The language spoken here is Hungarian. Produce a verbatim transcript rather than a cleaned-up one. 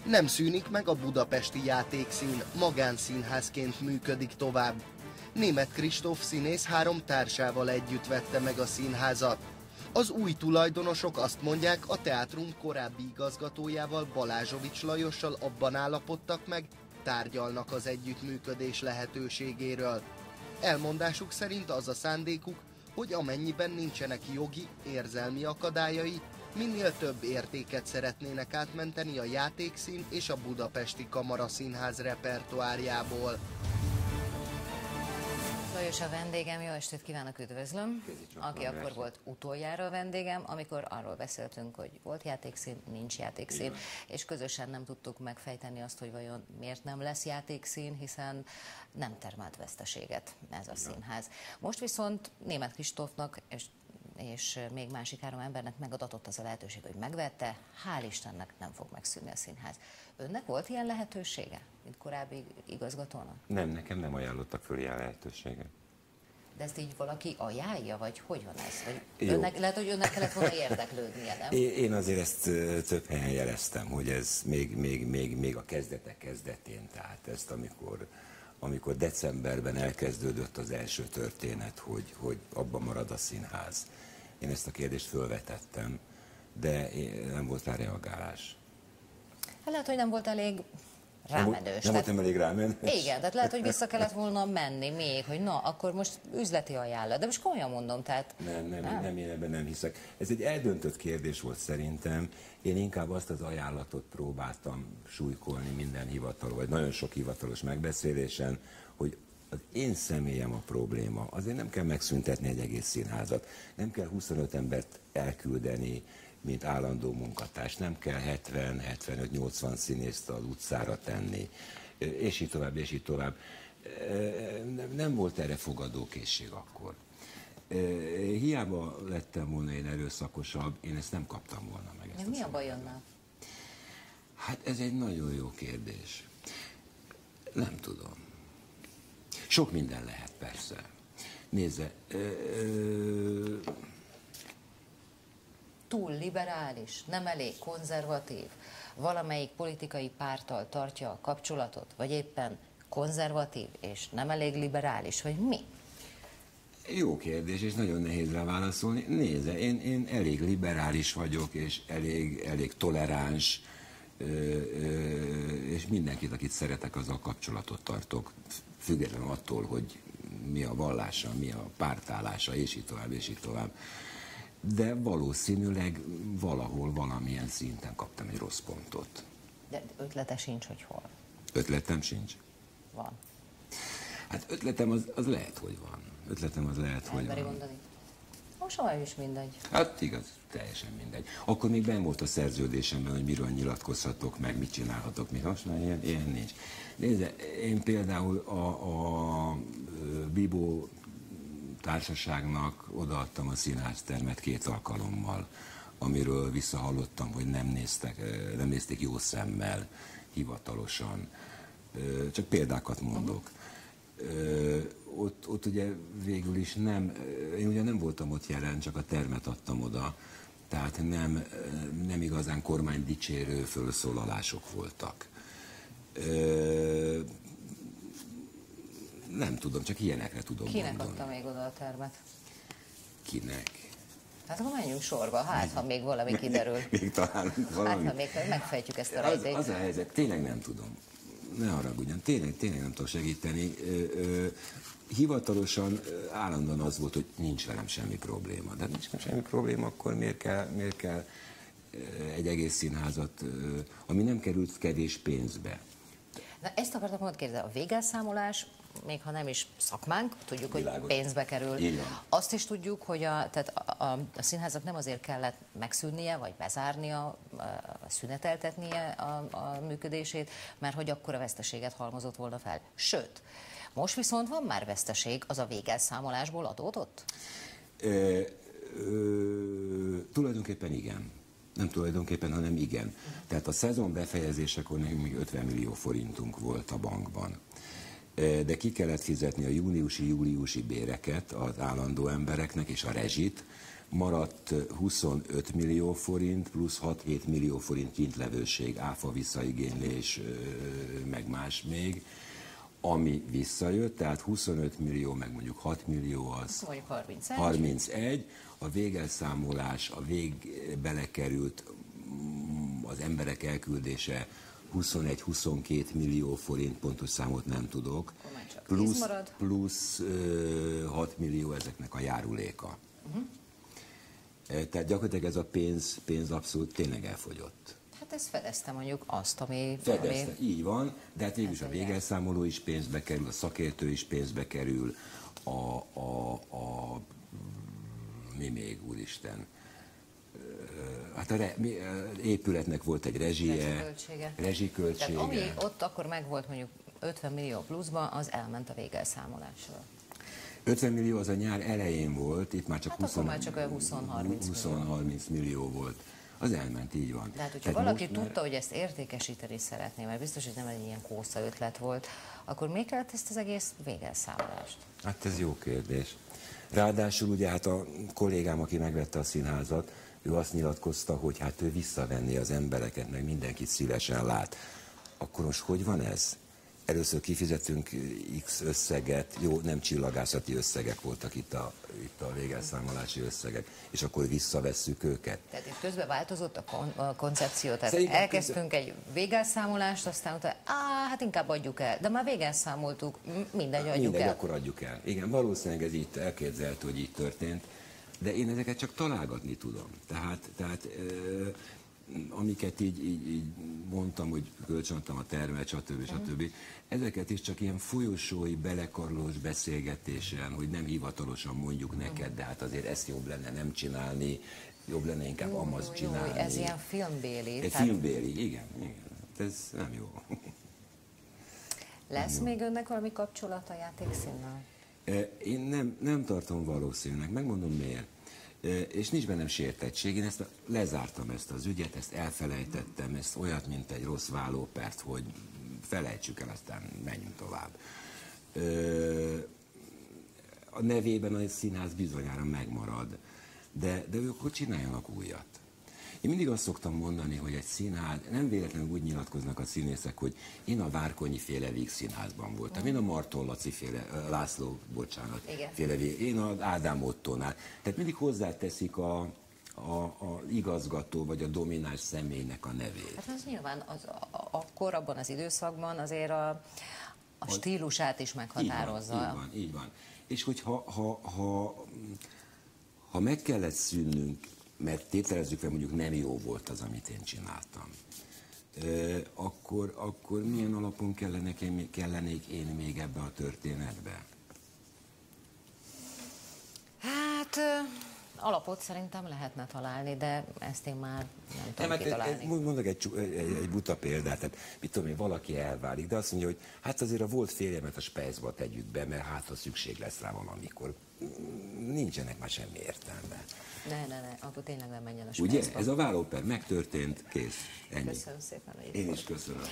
Nem szűnik meg a budapesti játékszín, magánszínházként működik tovább. Németh Kristóf színész három társával együtt vette meg a színházat. Az új tulajdonosok azt mondják, a teátrum korábbi igazgatójával, Balázsovics Lajossal abban állapodtak meg, tárgyalnak az együttműködés lehetőségéről. Elmondásuk szerint az a szándékuk, hogy amennyiben nincsenek jogi, érzelmi akadályai, minél több értéket szeretnének átmenteni a játékszín és a budapesti kamaraszínház repertoárjából. Lajos a vendégem, jó estét kívánok, üdvözlöm, aki akkor volt utoljára a vendégem, amikor arról beszéltünk, hogy volt játékszín, nincs játékszín, igen. És közösen nem tudtuk megfejteni azt, hogy vajon miért nem lesz játékszín, hiszen nem termelt veszteséget ez a színház. Most viszont Németh Kristófnak és, és még másik három embernek megadatott az a lehetőség, hogy megvette, hál' Istennek nem fog megszűnni a színház. Önnek volt ilyen lehetősége, mint korábbi igazgatónak? Nem, nekem nem ajánlottak föl ilyen lehetőséget. De ezt így valaki ajánlja, vagy hogy van ez? Vagy önnek, lehet, hogy önnek kellett volna érdeklődnie, nem? Én azért ezt több helyen jeleztem, hogy ez még, még, még, még a kezdetek kezdetén, tehát ezt amikor, amikor decemberben elkezdődött az első történet, hogy, hogy abban marad a színház. Én ezt a kérdést fölvetettem, de nem volt rá reagálás. Hát lehet, hogy nem volt elég rámenős. Nem voltam elég rámenős. Igen, tehát lehet, hogy vissza kellett volna menni még, hogy na, akkor most üzleti ajánlat. De most komolyan mondom, tehát... Nem, nem, nem, nem, én ebben nem hiszek. Ez egy eldöntött kérdés volt szerintem. Én inkább azt az ajánlatot próbáltam súlykolni minden hivatalos, vagy nagyon sok hivatalos megbeszélésen, hogy az én személyem a probléma. Azért nem kell megszüntetni egy egész színházat. Nem kell huszonöt embert elküldeni, mint állandó munkatárs. Nem kell hetven, hetvenöt, nyolcvan színészt az utcára tenni, és így tovább, és így tovább. Nem volt erre fogadókészség akkor. Hiába lettem volna én erőszakosabb, én ezt nem kaptam volna meg. Ezt mi a baj önnel? Hát ez egy nagyon jó kérdés. Nem tudom. Sok minden lehet, persze. Nézze, ö, ö, túl liberális, nem elég konzervatív, valamelyik politikai párttal tartja a kapcsolatot, vagy éppen konzervatív és nem elég liberális, vagy mi? Jó kérdés, és nagyon nehéz rá válaszolni. Nézze, én, én elég liberális vagyok, és elég, elég toleráns, ö, ö, és mindenkit, akit szeretek, azzal kapcsolatot tartok, függetlenül attól, hogy mi a vallása, mi a pártállása, és így tovább, és így tovább. De valószínűleg valahol, valamilyen szinten kaptam egy rossz pontot. De ötlete sincs, hogy hol? Ötletem sincs? Van. Hát ötletem az, az lehet, hogy van. Ötletem az lehet, hogy van. Mondani. Most olyan is mindegy. Hát igaz, teljesen mindegy. Akkor még benn volt a szerződésemben, hogy miről nyilatkozhatok, meg mit csinálhatok. Még most már ilyen, ilyen nincs. Nézze, én például a, a Bibó társaságnak odaadtam a színháztermet két alkalommal, amiről visszahallottam, hogy nem néztek, nem nézték jó szemmel, hivatalosan. Csak példákat mondok. Ott, ott ugye végül is nem, én ugye nem voltam ott jelen, csak a termet adtam oda, tehát nem, nem igazán kormánydicsérő felszólalások voltak. Nem tudom, csak ilyenekre tudom Kinek mondani. adta még oda a termet? Kinek? Hát akkor menjünk sorba, hát ha még valami kiderül. Még találunk valami. Hát ha még megfejtjük ezt a rejtélyt. Az, az a helyzet, tényleg nem tudom. Ne haragudjon, tényleg, tényleg nem tudok segíteni. Ö, ö, hivatalosan állandóan az volt, hogy nincs velem semmi probléma. De nincs semmi probléma, akkor miért kell, miért kell egy egész színházat, ami nem került kevés pénzbe. Na ezt akartam mondani, kérdezni, a végelszámolás, még ha nem is szakmánk, tudjuk, hogy Világos. pénzbe kerül. Azt is tudjuk, hogy a, tehát a, a, a színházat nem azért kellett megszűnnie, vagy bezárnia, szüneteltetnie a, a működését, mert hogy akkor a veszteséget halmozott volna fel. Sőt, most viszont van már veszteség, az a végelszámolásból adódott? Ö, ö, tulajdonképpen igen. Nem tulajdonképpen, hanem igen. Tehát a szezon befejezésekor nekünk még ötven millió forintunk volt a bankban. De ki kellett fizetni a júniusi, júliusi béreket az állandó embereknek és a rezsit, maradt huszonöt millió forint, plusz hat-hét millió forint kintlevőség, áfa visszaigénylés, meg más még, ami visszajött, tehát huszonöt millió, meg mondjuk hat millió az mondjuk harmincegy. harmincegy, a végelszámolás, a vég belekerült, az emberek elküldése huszonegy-huszonkettő millió forint, pontos számot nem tudok, plusz, plusz uh, hat millió ezeknek a járuléka. Uh-huh. Tehát gyakorlatilag ez a pénz, pénz abszolút tényleg elfogyott. Hát ez fedezte mondjuk azt, ami... Fedezte, ami... így van, de hát végülis a végelszámoló is pénzbe kerül, a szakértő is pénzbe kerül, a, a, a mi még, úristen, hát a re, mi, épületnek volt egy rezsie, rezsiköltsége. rezsiköltsége. Tehát ami ott akkor megvolt mondjuk ötven millió pluszba, az elment a végelszámolásra. ötven millió az a nyár elején volt, itt már csak hát húsz-harminc millió volt. Az elment, így van. De hát, hogyha Tehát valaki tudta, már... hogy ezt értékesíteni szeretné, mert biztos, hogy nem egy ilyen kósza ötlet volt, akkor miért kellett ezt az egész végelszámolást? Hát ez jó kérdés. Ráadásul ugye hát a kollégám, aki megvette a színházat, ő azt nyilatkozta, hogy hát ő visszavenné az embereket, meg mindenkit szívesen lát. Akkor most hogy van ez? Először kifizetünk X összeget, jó, nem csillagászati összegek voltak itt a, itt a végelszámolási összegek, és akkor visszavesszük őket. Tehát itt közben változott a, kon- a koncepció, tehát Szerintem elkezdtünk közben... egy végelszámolást, aztán utána, á, hát inkább adjuk el, de már végelszámoltuk, mindegy, adjuk mindegy, el. akkor adjuk el. Igen, valószínűleg ez így elképzelhető, hogy így történt, de én ezeket csak találgatni tudom. Tehát, tehát ö, amiket így, így, így mondtam, hogy kölcsönadtam a termet, stb. stb. Ezeket is csak ilyen folyosói, belekarolós beszélgetésen, hogy nem hivatalosan mondjuk neked, de hát azért ezt jobb lenne nem csinálni, jobb lenne inkább amazt csinálni. Ez ilyen filmbéli. Egy tehát... filmbéli, igen, igen. Ez nem jó. Lesz nem még jó. Önnek valami kapcsolat a játékszínnel? Én nem, nem tartom valószínűleg, megmondom miért. És nincs bennem sértettség, én ezt a, lezártam ezt az ügyet, ezt elfelejtettem, ezt olyat, mint egy rossz vállópert, hogy felejtsük el, aztán menjünk tovább. A nevében a színház bizonyára megmarad, de, de ők akkor csináljanak újat. Én mindig azt szoktam mondani, hogy egy színház, nem véletlenül úgy nyilatkoznak a színészek, hogy én a Várkonyi féle Víg színházban voltam, én a Marton Laci féle, László, bocsánat, igen. féle Víg, én az Ádám Ottónál. Tehát mindig hozzáteszik a, a, a igazgató vagy a domináns személynek a nevét. Hát az nyilván az, a, akkor, abban az időszakban azért a, a stílusát is meghatározza. Így van, így van, így van. És hogyha ha, ha, ha meg kellett szűnnünk, mert tételezzük fel, mondjuk nem jó volt az, amit én csináltam, e, akkor, akkor milyen alapon kellenek én, kellenék én még ebbe a történetbe? Hát alapot szerintem lehetne találni, de ezt én már nem tudom nem, kitalálni. Mondok egy, egy, egy buta példát, tehát mit tudom én, valaki elválik, de azt mondja, hogy hát azért a volt férjemet a Spejzba tegyük be, mert hát ha szükség lesz rá valamikor. Nincsenek már semmi értelme. Ne, ne, ne, akkor tényleg nem menjen a Ugye? Spejzba. Ez a vállóper megtörtént, kész, ennyi. Köszönöm szépen, hogy Én is köszönöm.